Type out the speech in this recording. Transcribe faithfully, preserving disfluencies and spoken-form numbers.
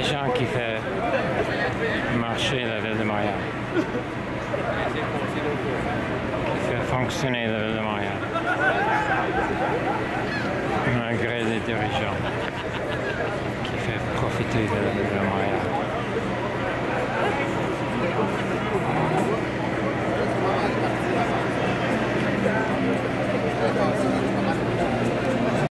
dirigeant qui fait marcher la ville de Montréal, qui fait fonctionner la ville de Montréal, malgré les dirigeants, qui fait profiter de la ville de Montréal.